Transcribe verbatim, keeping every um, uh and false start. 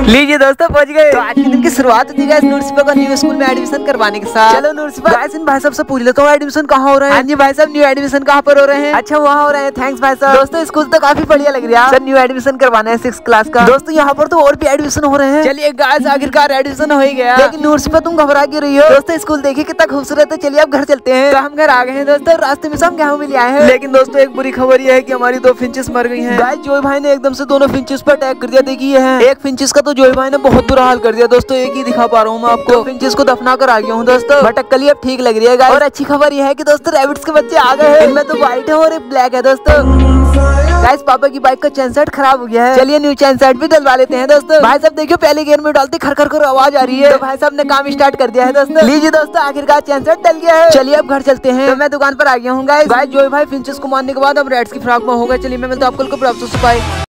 लीजिए दोस्तों पहुंच गए। तो आज के दिन की शुरुआत होती है नूरसिफा का न्यू स्कूल में एडमिशन करवाने के साथ। चलो नूरसिफा गाइस इन भाई साहब से पूछ लेता हूँ एडमिशन कहाँ हो रहा है। हाँ जी भाई साहब न्यू एडमिशन कहाँ पर हो रहे हैं? अच्छा वहाँ हो रहे हैं, थैंक्स भाई साहब। दोस्तों स्कूल तो काफी बढ़िया लग रहा है। सर न्यू एडमिशन करवाना है सिक्स क्लास का। दोस्तों यहाँ पर तो और भी एडमिशन हो रहे हैं। चलिए गाइस आखिरकार एडमिशन हो ही गया। लेकिन नूरसिफा तुम घबरा क्यों रही हो? दोस्तों स्कूल देखिए कितना खूबसूरत है। चलिए अब घर चलते हैं। तो हम घर आ गए हैं दोस्तों। रास्ते में हम गेहूं भी ले आए हैं। लेकिन दोस्तों एक बुरी खबर यह है कि हमारी दो फिंचेस मर गई हैं। गाइस जोई भाई ने एकदम से दोनों फिंचेस पर अटैक कर दिया। देखिए है एक फिंचेस का तो जोई भाई ने बहुत बुरा हाल कर दिया। दोस्तों एक ही दिखा पा रहा हूँ मैं आपको। फिंचेस को दफना कर आ गया हूँ दोस्तों। भटकली अब ठीक लग रही है गाइस। और अच्छी खबर यह है कि दोस्तों रैबिट्स के बच्चे आ गए हैं। इनमें तो व्हाइट है और एक ब्लैक है दोस्तों। गाइस पापा की बाइक का चैन सेट खराब हो गया है। चलिए न्यू चैन सेट भी डलवा लेते हैं दोस्तों। भाई साहब देखियो पहले गियर में डालते खर खर कर आवाज आ रही है। तो भाई साहब ने काम स्टार्ट कर दिया है दोस्तों। लीजिए दोस्तों आखिरकार चैन सेट डल गया है। चलिए अब घर चलते हैं। तो मैं दुकान पर आ गया हूँ गाइस। गाइस जोई भाई फिंचेस को मारने के बाद अब रेड्स की फ्रॉक में होगा। चलिए मैं मिलता हूं आपको कल को।